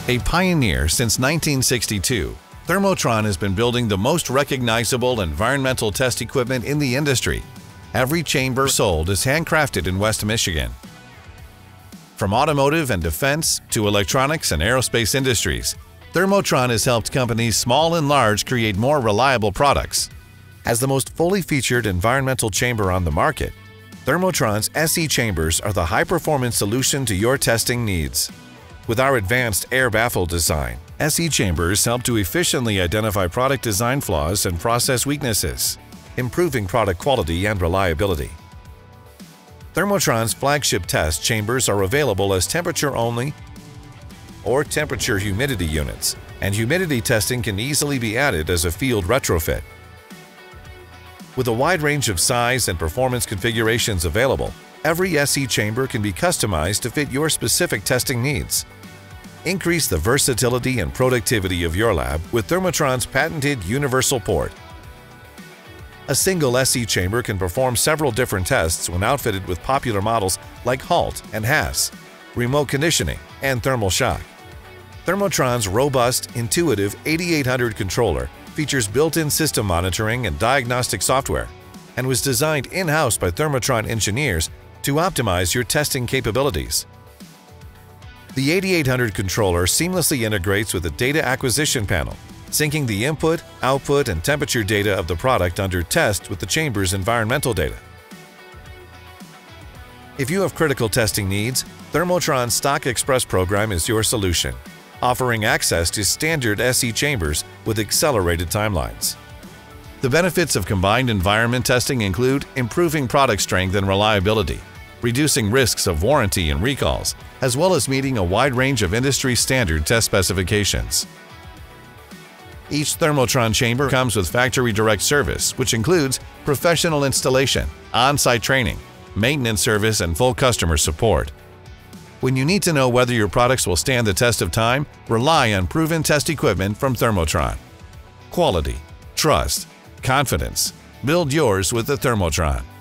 A pioneer since 1962, Thermotron has been building the most recognizable environmental test equipment in the industry. Every chamber sold is handcrafted in West Michigan. From automotive and defense to electronics and aerospace industries, Thermotron has helped companies small and large create more reliable products. As the most fully featured environmental chamber on the market, Thermotron's SE chambers are the high-performance solution to your testing needs. With our advanced air baffle design, SE chambers help to efficiently identify product design flaws and process weaknesses, improving product quality and reliability. Thermotron's flagship test chambers are available as temperature-only or temperature-humidity units, and humidity testing can easily be added as a field retrofit. With a wide range of size and performance configurations available, every SE chamber can be customized to fit your specific testing needs. Increase the versatility and productivity of your lab with Thermotron's patented universal port. A single SE chamber can perform several different tests when outfitted with popular models like HALT and HASS, remote conditioning, and thermal shock. Thermotron's robust, intuitive 8800 controller features built-in system monitoring and diagnostic software and was designed in-house by Thermotron engineers to optimize your testing capabilities. The 8800 controller seamlessly integrates with the data acquisition panel, syncing the input, output, and temperature data of the product under test with the chamber's environmental data. If you have critical testing needs, Thermotron's Stock Express program is your solution, offering access to standard SE chambers with accelerated timelines. The benefits of combined environment testing include improving product strength and reliability, reducing risks of warranty and recalls, as well as meeting a wide range of industry-standard test specifications. Each Thermotron chamber comes with factory direct service, which includes professional installation, on-site training, maintenance service, and full customer support. When you need to know whether your products will stand the test of time, rely on proven test equipment from Thermotron. Quality, trust, confidence. Build yours with the Thermotron.